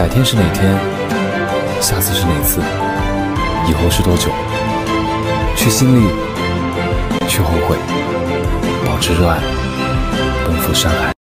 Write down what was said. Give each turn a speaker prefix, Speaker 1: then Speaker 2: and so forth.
Speaker 1: 改天是哪天，下次是哪次，以后是多久，去经历，去后悔，保持热爱，奔赴山海。